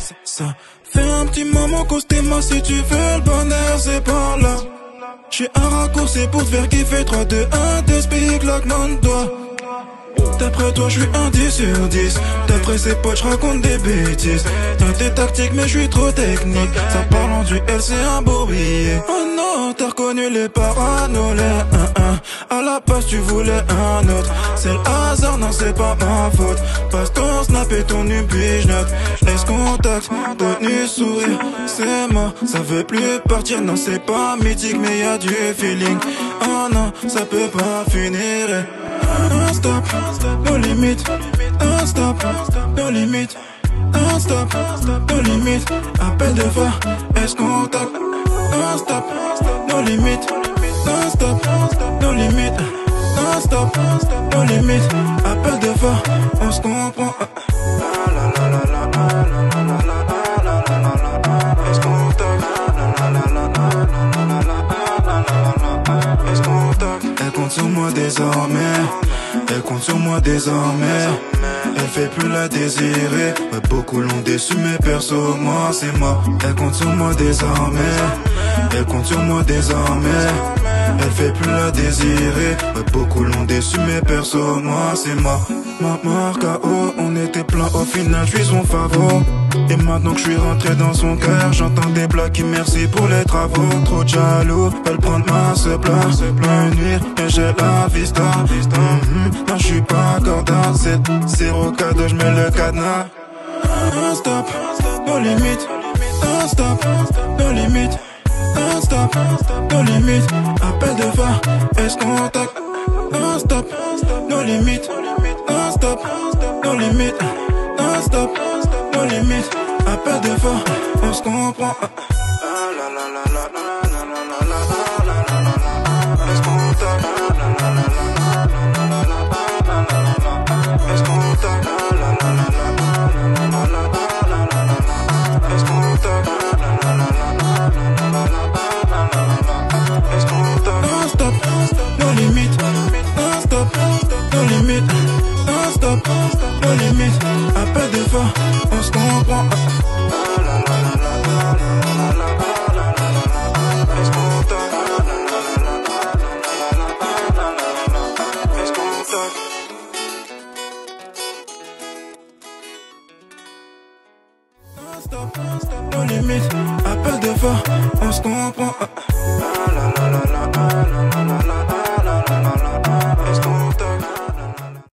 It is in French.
Ça fait un petit moment qu'on se témoin, si tu veux le bonheur c'est par là. J'suis un raccourci pour te faire kiffer. 3, 2, 1, t'expliques la de toi. D'après toi j'suis un 10 sur 10. D'après ses potes j'raconte des bêtises. T'as tes tactiques mais j'suis trop technique. Ça parle en duel c'est un beau billet. Oh non t'as reconnu les parano, les 1-1. À la base tu voulais un autre. C'est le hasard, non c'est pas ma faute. Passe ton snap et ton note. Laisse contact, tenue sourire. C'est mort, ça veut plus partir. Non c'est pas mythique mais y'a du feeling. Oh non ça peut pas finir. Un stop, nos limites. Un stop, nos limites. Un stop, nos limites. Appel de voix, est-ce qu'on tape? Un stop, nos limites. Un stop, nos limites. Un stop, nos limites. Appel de voix, on se comprend. Est-ce qu'on tape? Est-ce qu'on tape? Elle compte sur moi désormais. Elle compte sur moi désormais. Elle fait plus la désirer. Ouais, beaucoup l'ont déçu mais perso moi c'est mort. Elle compte sur moi désormais. Elle compte sur moi désormais. Elle fait plus la désirer. Ouais, beaucoup l'ont déçu mais perso moi c'est mort. Maman KO, on était plein au final, je suis son favori. Et maintenant que je suis rentré dans son cœur, j'entends des blagues qui merci pour les travaux. Trop de jaloux, veulent prendre ma se place, me nuire, mais j'ai la vista. Non, je suis pas cordat, c'est 0 cadeau, je mets le cadenas. Un stop, nos limites. Un stop, nos limites. Un stop, nos limites. Appel de voix, est-ce qu'on tape? Un stop, nos limites. Un stop, nos limites. Un stop, nos limites. Appel de voix, on se comprend. Est-ce qu'on tape? Est-ce qu'on tape? Est-ce qu'on tape? Est-ce qu'on tape? Un stop, nos limites. Un stop, nos limites. Un stop, nos limites. Appel de voix, on se comprend. Est-ce qu'on tape? Est-ce qu'on tape? Un stop, nos limites. Appel de voix, on se comprend.